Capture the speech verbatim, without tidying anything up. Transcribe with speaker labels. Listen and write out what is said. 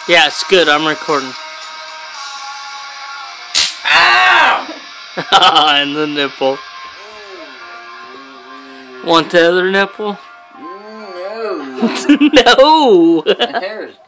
Speaker 1: Yeah, it's good. I'm recording.
Speaker 2: Ow!
Speaker 1: And the nipple. Want the other nipple?
Speaker 2: No.
Speaker 1: No.
Speaker 2: The hair is